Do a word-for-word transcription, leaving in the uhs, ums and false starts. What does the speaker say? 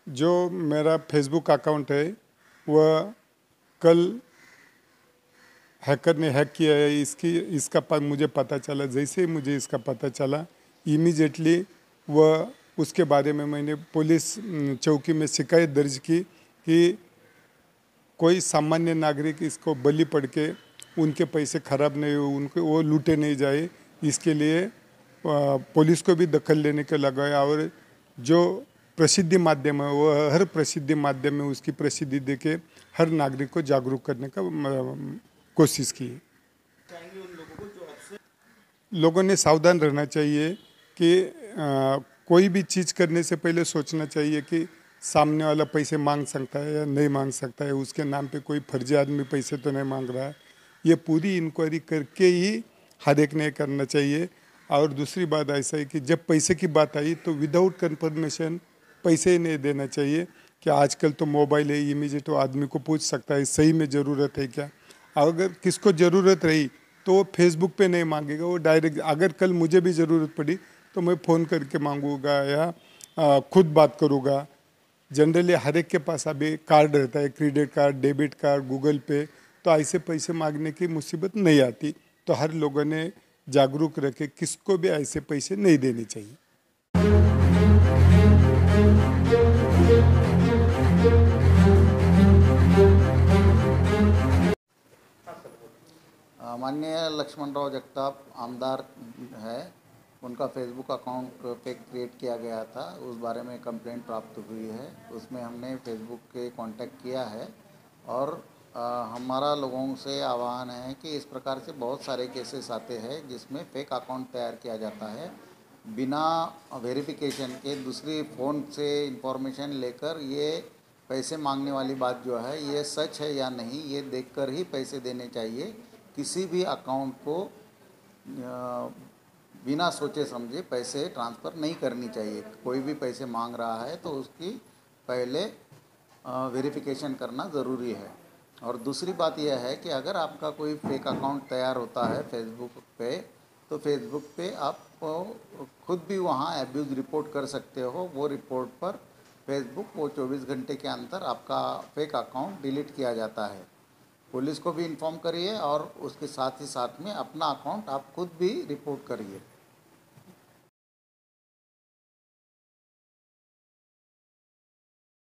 जो मेरा Facebook account है वह कल हैकर ने हैक किया है। इसकी इसका प, मुझे पता चला। जैसे ही मुझे इसका पता चला इमीडिएटली वह उसके बारे में मैंने पुलिस चौकी में शिकायत दर्ज की कि कोई सामान्य नागरिक इसको बलि पड़ के उनके पैसे खराब नहीं हो, उनके वो लूटे नहीं जाए, इसके लिए पुलिस को भी दखल लेने के लगाया। और जो प्रसिद्धि माध्यम है वो हर प्रसिद्धि माध्यम में उसकी प्रसिद्धि देके हर नागरिक को जागरूक करने का कोशिश की। लोगों ने सावधान रहना चाहिए कि आ, कोई भी चीज़ करने से पहले सोचना चाहिए कि सामने वाला पैसे मांग सकता है या नहीं मांग सकता है, उसके नाम पे कोई फर्जी आदमी पैसे तो नहीं मांग रहा है। ये पूरी इंक्वायरी करके ही हर एक ने करना चाहिए। और दूसरी बात ऐसा है कि जब पैसे की बात आई तो विदाउट कंफर्मेशन पैसे ही नहीं देना चाहिए। कि आजकल तो मोबाइल है, इमीडिएट वो आदमी को पूछ सकता है सही में ज़रूरत है क्या। अगर किसको ज़रूरत रही तो वो फेसबुक पे नहीं मांगेगा, वो डायरेक्ट। अगर कल मुझे भी ज़रूरत पड़ी तो मैं फ़ोन करके मांगूंगा या खुद बात करूँगा। जनरली हर एक के पास अभी कार्ड रहता है, credit card, debit card, Google Pay, तो ऐसे पैसे मांगने की मुसीबत नहीं आती। तो हर लोगों ने जागरूक रखे, किसको भी ऐसे पैसे नहीं देने चाहिए। माननीय लक्ष्मणराव जगताप आमदार है, उनका फेसबुक अकाउंट पे क्रिएट किया गया था, उस बारे में कंप्लेंट प्राप्त हुई है। उसमें हमने फेसबुक के कांटेक्ट किया है और आ, हमारा लोगों से आह्वान है कि इस प्रकार से बहुत सारे केसेस आते हैं जिसमें फेक अकाउंट तैयार किया जाता है बिना वेरिफिकेशन के। दूसरी फ़ोन से इंफॉर्मेशन लेकर ये पैसे मांगने वाली बात जो है ये सच है या नहीं ये देखकर ही पैसे देने चाहिए। किसी भी अकाउंट को बिना सोचे समझे पैसे ट्रांसफ़र नहीं करनी चाहिए। कोई भी पैसे मांग रहा है तो उसकी पहले वेरिफिकेशन करना ज़रूरी है। और दूसरी बात यह है कि अगर आपका कोई फेक अकाउंट तैयार होता है फेसबुक पे, तो फेसबुक पे आप खुद भी वहाँ एब्यूज़ रिपोर्ट कर सकते हो। वो रिपोर्ट पर फेसबुक वो चौबीस घंटे के अंदर आपका फेक अकाउंट डिलीट किया जाता है। पुलिस को भी इन्फॉर्म करिए और उसके साथ ही साथ में अपना अकाउंट आप खुद भी रिपोर्ट करिए।